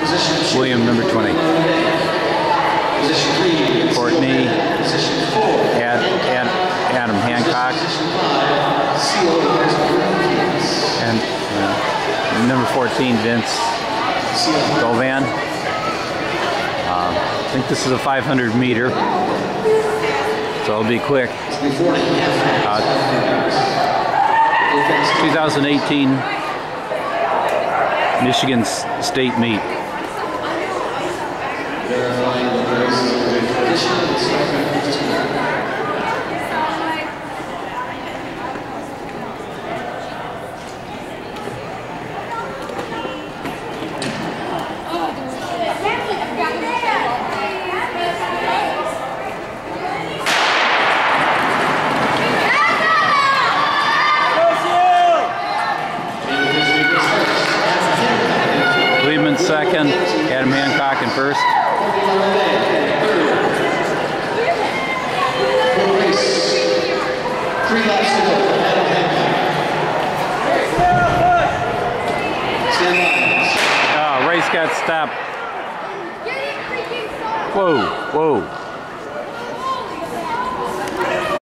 William, number 20. Courtney. Adam Hancock. And number 14, Vince Govan. I think this is a 500 meter, so it'll be quick. 2018 Michigan State meet. Second, Adam Hancock in first. Oh, race got stopped. Whoa, whoa.